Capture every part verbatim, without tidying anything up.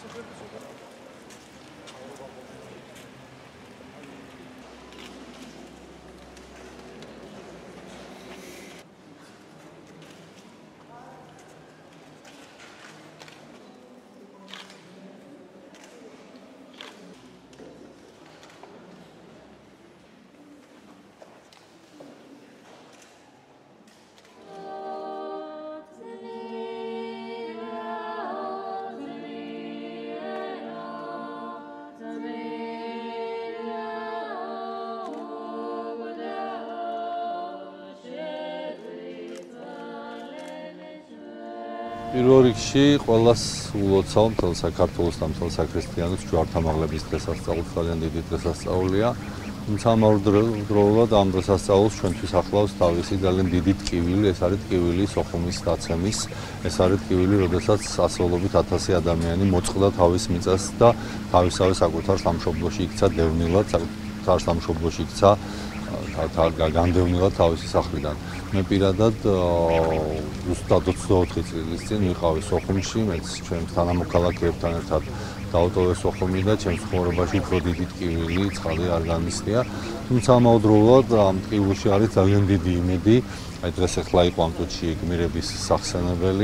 პირველ რიგში ყველას ულოცავ მთელ საქართველოს და მთელ საქრისტიანოს ჯვართამაღლების დღესასწაულს ძალიან დიდი დღესასწაულია. თუმცა ამავდროულად ამ დღესასწაულს ჩვენთვის ახლავს თავისი ძალიან დიდი ტკივილი, ეს არის ტკივილი სოხუმის დაცემის. ეს არის ტკივილი, როდესაც ასეულობით ათასი ადამიანი მოწყდა თავის მიწას და თავისავე საკუთარ სამშობლოში იქცა დევნილად, საკუთარ სამშობლოში იქცა განდევნილად თავისი სახლიდან. მე პირადად ზუსტად ოცდაოთხი წლის წინ ვიყავი სოხუმში, მეც ჩვენს თანამოქალაქეებთან ერთად დავტოვე სოხუმი და ჩემს ცხოვრებაში უფრო დიდი ტკივილი, ცხადი არ განიცდია. თუმცა ამავდროულად ამ ტკივილში არის ძალიან დიდი იმედი, აი დღეს ახლა იყო ამ წუთში გმირების სახსენებელი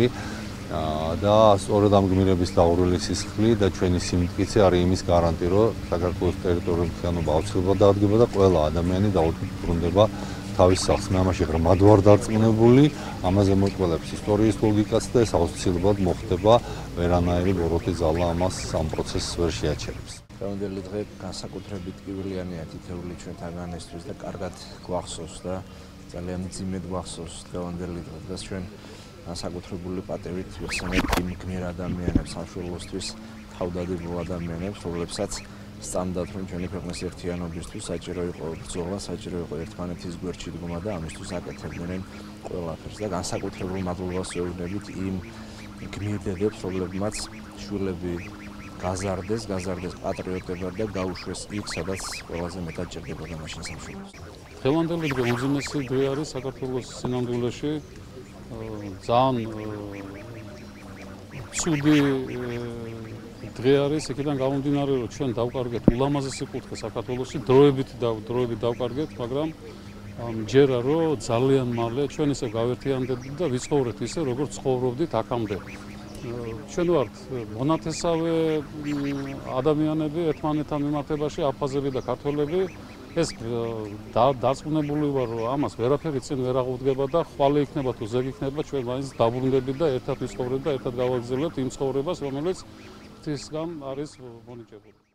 და სწორედ ამ გმირების დაურვილი სისხლი და ჩვენი სიმტკიცე არის იმის გარანტი, რომ საქართველოს ტერიტორიული მთლიანობა აუცილებლად დადგება და ყველა ადამიანი დაუბრუნდება თავის სახლს. მე ამაში ღრმად ვარ დარწმუნებული, ამაზე მოწყვლებს ისტორიის ლოგიკაც და ეს აუცილებლად მოხდება, ვერანაირი ბოროტი ძალა ამას ამ პროცესს ვერ შეაჩერებს. დღევანდელი დღე განსაკუთრებით ტკივილიანია თითოეული ჩვენთაგანისთვის და კარგად გვახსოვს და ძალიან მძიმედ გვახსოვს დღევანდელი დღე და ჩვენ განსაკუთრებული პატევით ვიხსენებთ იმ გმირ ადამიანებს, სამშობლოსთვის თავდადებულ ადამიანებს, რომლებსაც სწამდათ, რომ ჩვენი ქვეყნის ერთიანობისთვის საჭირო იყო ბრძოლა, საჭირო იყო ერთმანეთის გვერდში დგომა და ამისთვის აკეთებდნენ ყველაფერს და განსაკუთრებულ მადლობას ვეუბნებით იმ გმირ დედებს, რომლებმაც შვილები გაზარდეს, გაზარდეს პატრიოტებად და გაუშვეს იქ, სადაც ყველაზე მეტად ჭირდებოდა მაშინ სამშობლოს. დღევანდელი დღე უმძიმესი დღე არის საქართველოს სინამდვილეში. ძალიან ცუდი დღე არის, იქიდან გამომდინარე, რომ ჩვენ დავკარგეთ ულამაზესი კუთხე საქართველოში, დროებით და დროებით დავკარგეთ, მაგრამ მჯერა, რომ ძალიან მალე ჩვენ ისე გავერთიანდებით და ვიცხოვრეთ ისე, როგორც ცხოვრობდით აქამდე. ჩვენ ვართ მონათესავე ადამიანები ერთმანეთთან მიმართებაში, აფხაზები და ქართველები. ეს დარწმუნებული ვარ, რომ ამას ვერაფერი წინ ვერ აღუდგება და ხვალე იქნება თუ ზეგი იქნება, ჩვენ მაინც დაბრუნდებით და ერთად ვიცხოვრებთ და ერთად გავაგრძელებთ იმ ცხოვრებას, რომელიც ღვთისგან არის მონიჭებული.